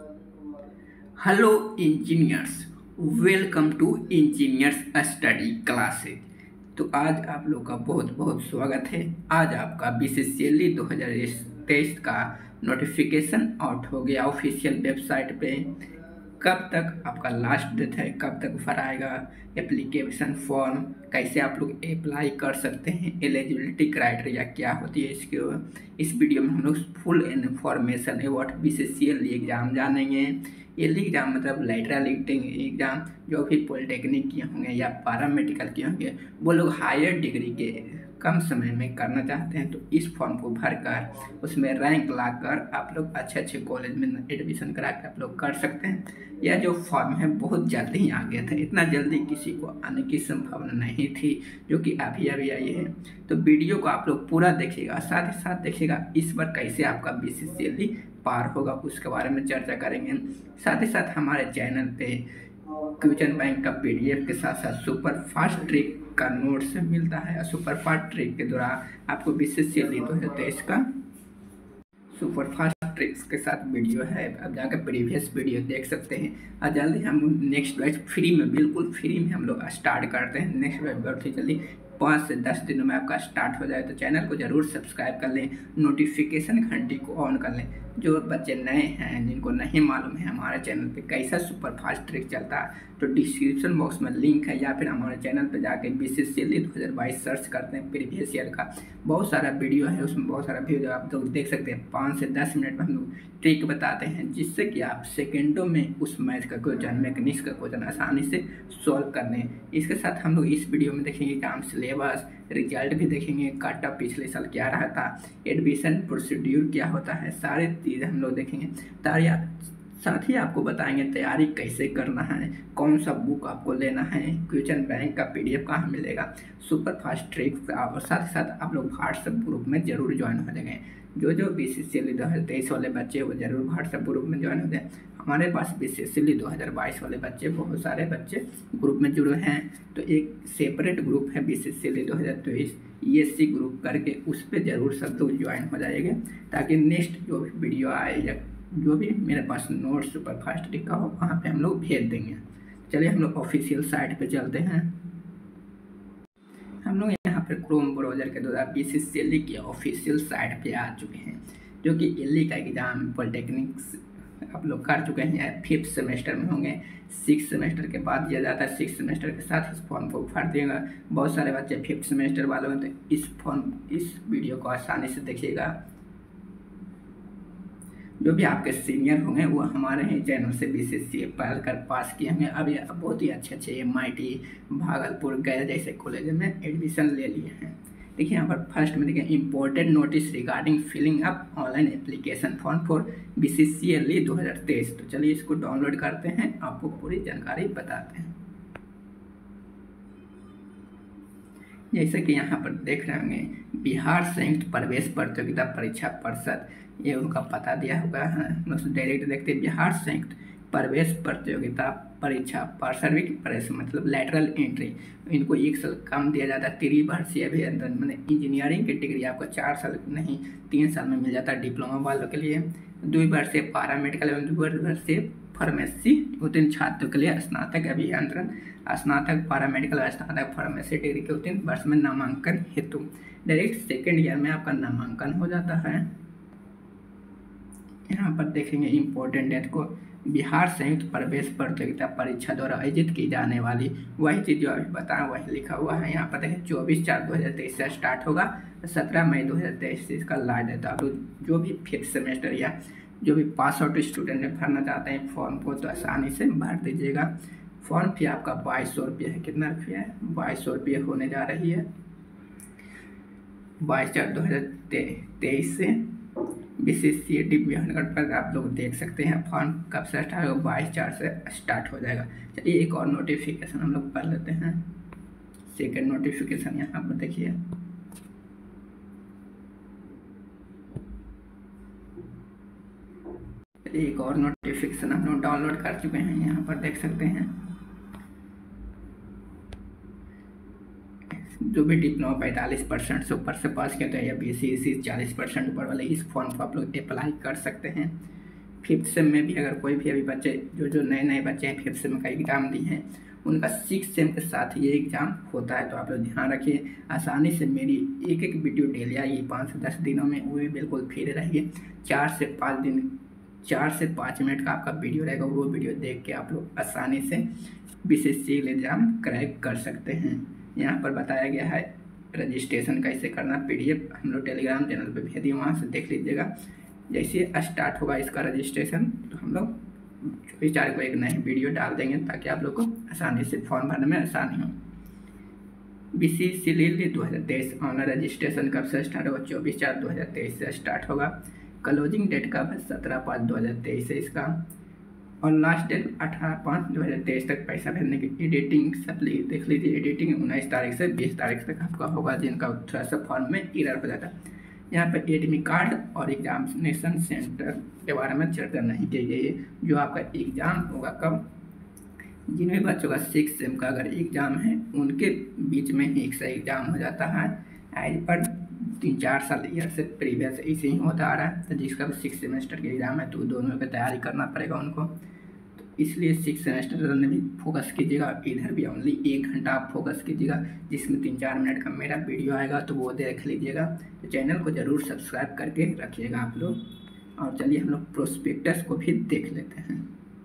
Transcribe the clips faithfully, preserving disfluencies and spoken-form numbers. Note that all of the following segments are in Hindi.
Hello engineers, welcome to engineers study classes. तो आज आप लोग का बहुत बहुत स्वागत है। आज आपका बीसीसीएल दो हज़ार तेईस का नोटिफिकेशन आउट हो गया ऑफिशियल वेबसाइट पे। कब तक आपका लास्ट डेट है, कब तक भराएगा एप्लीकेशन फॉर्म, कैसे आप लोग अप्लाई कर सकते हैं, एलिजिबिलिटी क्राइटेरिया क्या होती है, इसके इस वीडियो में हम लोग full information about BCCL exam जानेंगे। ये एग्ज़ाम मतलब लेटरल एग्ज़ाम जो भी पॉलिटेक्निक किए होंगे या पैरामेडिकल किए होंगे, वो लोग हायर डिग्री के कम समय में करना चाहते हैं, तो इस फॉर्म को भरकर उसमें रैंक लाकर आप लोग अच्छे अच्छे कॉलेज में एडमिशन करा कर आप लोग कर सकते हैं। यह जो फॉर्म है बहुत जल्दी ही आ गया था, इतना जल्दी किसी को आने की संभावना नहीं थी, जो कि अभी अभी आई है। तो वीडियो को आप लोग पूरा देखिएगा, साथ ही साथ देखिएगा इस बार कैसे आपका बीसीसीएल पार होगा, उसके बारे में चर्चा करेंगे। साथ ही साथ हमारे चैनल पे क्वेश्चन बैंक का पीडीएफ के साथ साथ सुपर फास्ट ट्रिक का नोट्स मिलता है। सुपर फास्ट ट्रिक के दौरान आपको बीसीसीएल दो हज़ार तेईस का सुपर फास्ट ट्रिक्स के साथ वीडियो है, अब जाकर प्रीवियस वीडियो देख सकते हैं। और जल्दी हम नेक्स्ट बैच फ्री में, बिल्कुल फ्री में हम लोग स्टार्ट करते हैं। नेक्स्ट बैच बहुत ही जल्दी पाँच से दस दिनों में आपका स्टार्ट हो जाए, तो चैनल को जरूर सब्सक्राइब कर लें, नोटिफिकेशन घंटी को ऑन कर लें। जो बच्चे नए हैं, जिनको नहीं मालूम है हमारे चैनल पे कैसा सुपर फास्ट ट्रिक चलता है, तो डिस्क्रिप्शन बॉक्स में लिंक है, या फिर हमारे चैनल पे जाके बीसीसीएल दो हज़ार बाईस सर्च करते हैं। प्रीवियस ईयर का बहुत सारा वीडियो है, उसमें बहुत सारा वीडियो आप लोग देख सकते हैं। पाँच से दस मिनट में हम लोग ट्रिक बताते हैं, जिससे कि आप सेकेंडों में उस मैथ का क्वेश्चन, मैकेनिक्स का क्वेश्चन आसानी से सॉल्व कर लें। इसके साथ हम लोग इस वीडियो में देखेंगे काम सिलेबस, रिजल्ट भी देखेंगे, कट ऑफ पिछले साल क्या रहा था, एडमिशन प्रोसीड्यूर क्या होता है, सारे चीज़ें हम लोग देखेंगे। तैयार साथ ही आपको बताएंगे तैयारी कैसे करना है, कौन सा बुक आपको लेना है, क्वेश्चन बैंक का पीडीएफ कहाँ मिलेगा, सुपर फास्ट ट्रिक, और साथ ही साथ आप लोग व्हाट्सएप ग्रुप में जरूर ज्वाइन हो जाएंगे। जो जो बीसीसीएल दो हज़ार तेईस वाले बच्चे वो जरूर व्हाट्सएप ग्रुप में ज्वाइन हो जाए। हमारे पास बीसीसीएल दो हज़ार बाईस वाले बच्चे, बहुत सारे बच्चे ग्रुप में जुड़े हैं, तो एक सेपरेट ग्रुप है बीसीसीएल दो हज़ार तेईस ईएससी ग्रुप करके, उस पर जरूर सब लोग ज्वाइन हो जाएंगे, ताकि नेक्स्ट जो भी वीडियो आए या जो भी मेरे पास नोट सुपर फास्ट ट्रिक का हो, वहाँ पे हम लोग भेज देंगे। चलिए हम लोग ऑफिशियल साइट पे चलते हैं। हम लोग यहाँ पर क्रोम ब्राउजर के द्वारा बीसीसीएल की ऑफिशियल साइट पे आ चुके हैं, जो कि एल का एग्जाम पॉलिटेक्निक्स आप लोग कर चुके हैं, फिफ्थ सेमेस्टर में होंगे। सिक्स सेमेस्टर के बाद दिया जाता है, सिक्स सेमेस्टर के साथ इस फॉर्म को भर देगा। बहुत सारे बच्चे फिफ्थ सेमेस्टर वाले हैं, तो इस फॉर्म इस वीडियो को आसानी से देखिएगा। जो भी आपके सीनियर होंगे वो हमारे ही चैनल से बीसीसीएल पढ़ कर पास किए होंगे। अब ये बहुत ही अच्छे अच्छे एमआईटी, भागलपुर, गया जैसे कॉलेज में एडमिशन ले लिए हैं। देखिए यहाँ पर फर्स्ट में देखिए important notice regarding filling up online application form for BCCL दो हज़ार तेईस। तो चलिए इसको डाउनलोड करते हैं, आपको पूरी जानकारी बताते हैं। जैसे कि यहाँ पर देख रहे होंगे, बिहार संयुक्त प्रवेश प्रतियोगिता परीक्षा परिषद, ये उनका पता दिया हुआ है। हम डायरेक्ट देखते हैं, बिहार संयुक्त प्रवेश प्रतियोगिता परीक्षा परिषद की प्रेस मतलब लेटरल एंट्री, इनको एक साल कम दिया जाता है। त्रिवर्षीय अभियंत्रण मैंने इंजीनियरिंग की डिग्री आपको चार साल नहीं तीन साल में मिल जाता है डिप्लोमा वालों के लिए। द्विवर्षीय पैरामेडिकल एवं द्विवर्षीय फार्मेसी उत्तीर्ण छात्रों के लिए स्नातक अभियंत्रण, स्नातक पैरामेडिकल और स्नातक फार्मेसी डिग्री के उत्तीर्ण वर्ष में नामांकन हेतु डायरेक्ट सेकेंड ईयर में आपका नामांकन हो जाता है। यहाँ पर देखेंगे इम्पोर्टेंट डेट को, बिहार संयुक्त प्रवेश प्रतियोगिता परीक्षा द्वारा आयोजित की जाने वाली वही चीज़ जो अभी बताया वही लिखा हुआ है। यहाँ पर देखें चौबीस चार दो हज़ार तेईस से स्टार्ट होगा, सत्रह मई दो हज़ार तेईस से इसका लास्ट डेट। आप जो भी फिफ्थ सेमेस्टर या जो भी पास आउट स्टूडेंट ने भरना चाहते हैं फॉर्म को, तो आसानी से भर दीजिएगा। फॉर्म फी आपका बाईस सौ रुपये है। कितना रुपया है? बाईस सौ रुपये होने जा रही है। बाईस चार दो हज़ार तेईस से बीसीसीएल डिवीजन पर आप लोग देख सकते हैं फॉर्म कब से स्टार्ट होगा, बाईस चार से स्टार्ट हो जाएगा। चलिए एक और नोटिफिकेशन हम लोग पढ़ लेते हैं। सेकंड नोटिफिकेशन यहाँ पर देखिए, एक और नोटिफिकेशन हम लोग डाउनलोड कर चुके हैं, यहाँ पर देख सकते हैं। जो भी डिप्लोमा पैंतालीस परसेंट से ऊपर से पास किया तो या बी सी सी चालीस परसेंट ऊपर वाले इस फॉर्म को आप लोग अप्लाई कर सकते हैं। फिफ्थ सेम में भी अगर कोई भी अभी बच्चे जो जो नए नए बच्चे हैं फिफ्थ सेम का एग्ज़ाम दिए हैं, उनका सिक्स सेम के साथ ये एग्ज़ाम होता है। तो आप लोग ध्यान रखिए, आसानी से मेरी एक एक वीडियो डेली आएगी पाँच से दस दिनों में, वो भी बिल्कुल फ्री रहेगी। चार से पाँच दिन चार से पाँच मिनट का आपका वीडियो रहेगा, वो वीडियो देख के आप लोग आसानी से बीसीसीएल एग्ज़ाम क्रैक कर सकते हैं। यहाँ पर बताया गया है रजिस्ट्रेशन कैसे करना, पीडीएफ हम लोग टेलीग्राम चैनल पे भेज दिए, वहाँ से देख लीजिएगा। जैसे स्टार्ट होगा इसका रजिस्ट्रेशन तो हम लोग चौबीस तारीख को एक नई वीडियो डाल देंगे ताकि आप लोग को आसानी से फॉर्म भरने में आसानी हो। बीसीसीएल दो हज़ार तेईस ऑनलाइन रजिस्ट्रेशन कब से स्टार्ट होगा? चौबीस चार दो हज़ार तेईस से स्टार्ट होगा। क्लोजिंग डेट कब है? सत्रह पाँच दो हज़ार तेईस है इसका, और लास्ट डेट अठारह पाँच दो हज़ार तेईस तक पैसा भेजने की। एडिटिंग सब देख लीजिए, एडिटिंग उन्नीस तारीख से बीस तारीख तक आपका होगा, जिनका थोड़ा सा फॉर्म में एरर हो जाता है। यहाँ पर एडमिट कार्ड और एग्जामिनेशन सेंटर के बारे में चर्चा नहीं की गई है। जो आपका एग्ज़ाम होगा कब, जिन भी बच्चों का सिक्स सेम का अगर एग्ज़ाम है उनके बीच में ही एक सा एग्ज़ाम हो जाता है। एज पर तीन चार साल ईयर से प्रीवियस ऐसे ही होता आ रहा है। तो जिसका भी सिक्स सेमेस्टर के एग्ज़ाम है तो दोनों की तैयारी करना पड़ेगा उनको, तो इसलिए सिक्स सेमेस्टर में भी फोकस कीजिएगा। इधर भी ओनली एक घंटा आप फोकस कीजिएगा, जिसमें तीन चार मिनट का मेरा वीडियो आएगा तो वो देख लीजिएगा। तो चैनल को ज़रूर सब्सक्राइब करके रखिएगा आप लोग। और चलिए हम लोग प्रोस्पेक्टस को भी देख लेते हैं।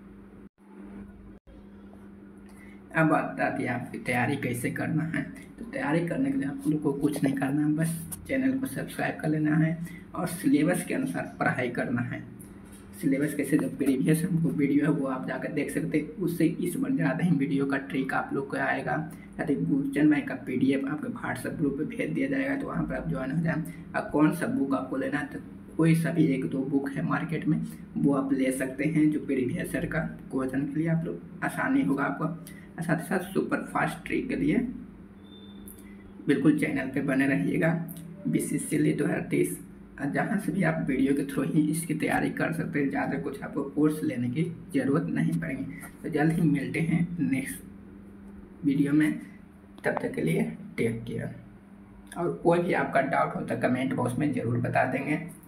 अब बात आती है आपकी तैयारी कैसे करना है। तो तैयारी करने के लिए आप लोग को कुछ नहीं करना है, बस चैनल को सब्सक्राइब कर लेना है और सिलेबस के अनुसार पढ़ाई करना है। सिलेबस कैसे, जो प्रीवियस हमको वीडियो है वो आप जाकर देख सकते हैं, उससे इस बार ज़्यादा ही वीडियो का ट्रिक आप लोग को आएगा। यदि क्वेश्चन बैंक का पीडीएफ आपके व्हाट्सएप ग्रुप पे भेज दिया जाएगा, तो वहाँ पर आप ज्वाइन हो जाए। अब कौन सा बुक आपको लेना है, तो कोई सा भी एक दो बुक है मार्केट में, वो आप ले सकते हैं, जो प्रीवियस ईयर का क्वेश्चन के लिए आप लोग आसानी होगा आपको। साथ ही साथ सुपर फास्ट ट्रिक के लिए बिल्कुल चैनल पे बने रहिएगा। बीसीसीएल दो हज़ार तेईस जहाँ से भी आप वीडियो के थ्रू ही इसकी तैयारी कर सकते हैं, ज़्यादा कुछ आपको कोर्स लेने की ज़रूरत नहीं पड़ेगी। तो जल्द ही मिलते हैं नेक्स्ट वीडियो में, तब तक के लिए टेक केयर। और कोई भी आपका डाउट हो तो कमेंट बॉक्स में ज़रूर बता देंगे।